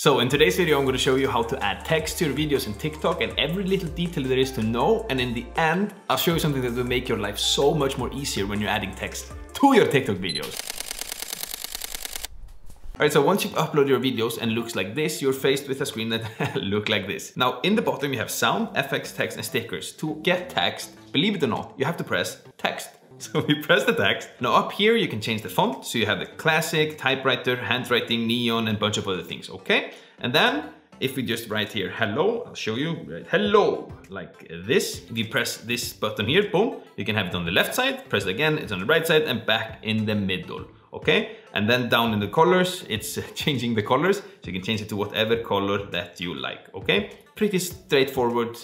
So in today's video, I'm going to show you how to add text to your videos in TikTok and every little detail there is to know. And in the end, I'll show you something that will make your life so much more easier when you're adding text to your TikTok videos. Alright, so once you've uploaded your videos and looks like this, you're faced with a screen that look like this. Now in the bottom you have sound, FX, text and stickers. To get text, believe it or not, you have to press text. So we press the text. Now up here you can change the font. So you have the classic, typewriter, handwriting, neon and a bunch of other things, okay? And then if we just write here hello, I'll show you, write hello like this. If you press this button here, boom, you can have it on the left side, press it again, it's on the right side and back in the middle, okay? And then down in the colors, it's changing the colors. So you can change it to whatever color that you like, okay? Pretty straightforward.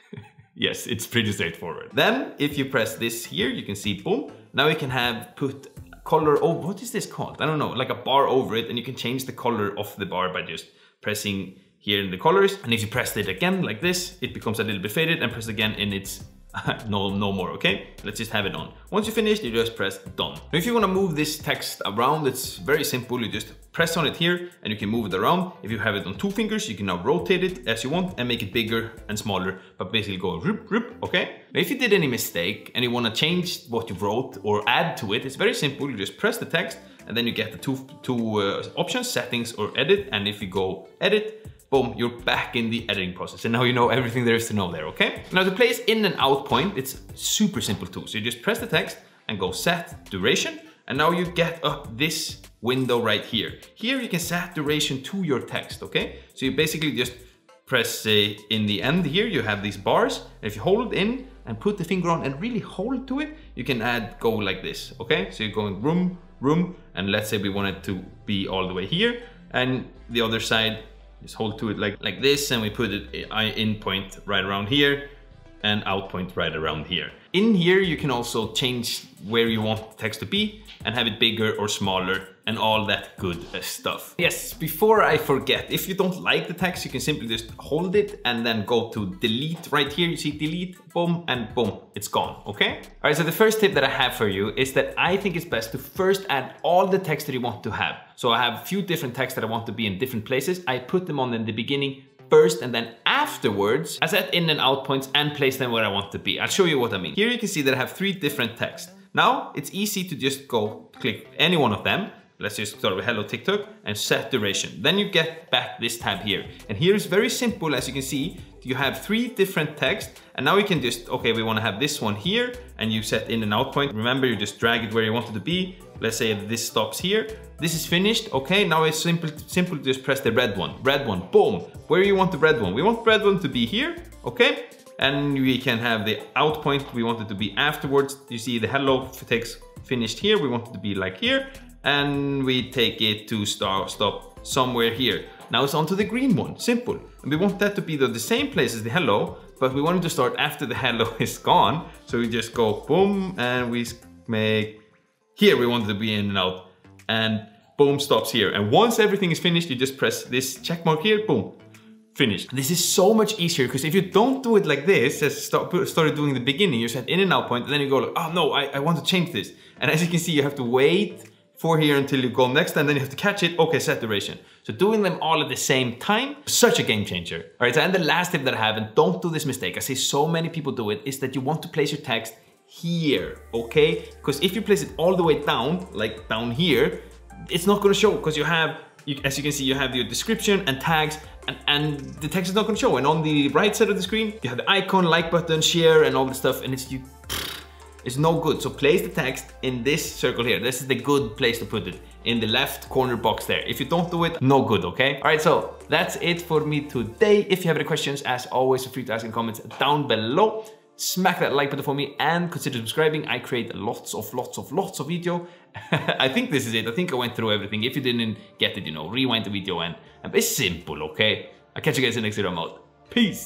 Yes, it's pretty straightforward. Then if you press this here, you can see, boom, now you can have put color, oh, what is this called? I don't know, like a bar over it, and you can change the color of the bar by just pressing here in the colors. And if you press it again like this, it becomes a little bit faded, and press again and it's no more, okay? Let's just have it on. Once you finish, you just press done. Now, if you want to move this text around, it's very simple. You just press on it here and you can move it around. If you have it on 2 fingers, you can now rotate it as you want and make it bigger and smaller, but basically go roop, roop, okay? Now, if you did any mistake and you want to change what you wrote or add to it, it's very simple. You just press the text and then you get the two options, settings or edit. And if you go edit, boom, you're back in the editing process. And now you know everything there is to know there, okay? Now to place in and out point, it's super simple too. So you just press the text and go set duration. And now you get up this window right here. Here you can set duration to your text, okay? So you basically just press in the end here, you have these bars. And if you hold in and put the finger on and really hold to it, you can go like this, okay? So you're going room, room, and let's say we want it to be all the way here. And the other side, just hold to it like this, and we put it in point right around here and out point right around here. In here, you can also change where you want the text to be and have it bigger or smaller and all that good stuff. Yes, before I forget, if you don't like the text, you can simply just hold it and then go to delete right here. You see delete, boom, and boom, it's gone, okay? All right, so the first tip that I have for you is that I think it's best to first add all the text that you want to have. So I have a few different texts that I want to be in different places. I put them on in the beginning first, and then afterwards, I set in and out points and place them where I want to be. I'll show you what I mean. Here you can see that I have 3 different texts. Now, it's easy to just go click any one of them. Let's just start with hello TikTok and set duration. Then you get back this tab here. And here is very simple, as you can see, you have 3 different texts. And now we can just, okay, we want to have this one here and you set in and out point. Remember, you just drag it where you want it to be. Let's say this stops here. This is finished. Okay, now it's simple to just press the red one, boom. Where you want the red one? We want the red one to be here, okay? And we can have the out point. We want it to be afterwards. You see the hello text finished here. We want it to be like here. And we take it to stop somewhere here. Now it's onto the green one, simple. And we want that to be the same place as the hello, but we want it to start after the hello is gone. So we just go boom, and we make, here we want it to be in and out, and boom, stops here. And once everything is finished, you just press this check mark here, boom, finished. This is so much easier, because if you don't do it like this, as started doing in the beginning, you set in and out point, and then you go like, oh no, I want to change this. And as you can see, you have to wait for here until you go next, and then you have to catch it, okay, set duration. So doing them all at the same time, such a game changer. All right, so and the last tip that I have, and don't do this mistake, I see so many people do it, is that you want to place your text here, okay? Because if you place it all the way down, like down here, it's not gonna show, because you have, as you can see, you have your description and tags, and the text is not gonna show. And on the right side of the screen, you have the icon, like button, share, and all the stuff, and it's no good. So place the text in this circle here. This is the good place to put it, in the left corner box there. If you don't do it, no good, okay? All right, so that's it for me today. If you have any questions, as always, feel free to ask in comments down below. Smack that like button for me and consider subscribing. I create lots of video. I think this is it. I think I went through everything. If you didn't get it, you know, rewind the video and it's simple, okay? I'll catch you guys in the next video. I'm out. Peace.